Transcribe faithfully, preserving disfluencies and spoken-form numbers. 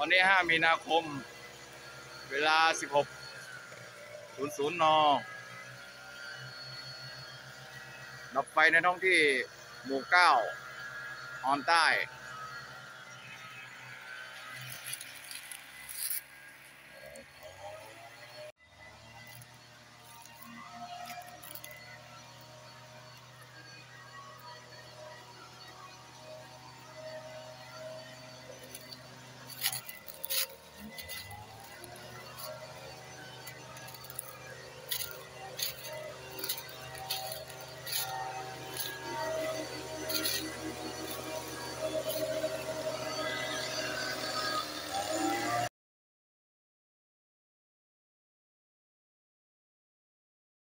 วันนี้ห้ามีนาคมเวลาสิบหกศูนย์ ศูนย์ นดับไฟในท้องที่หมู่เก้าออนใต้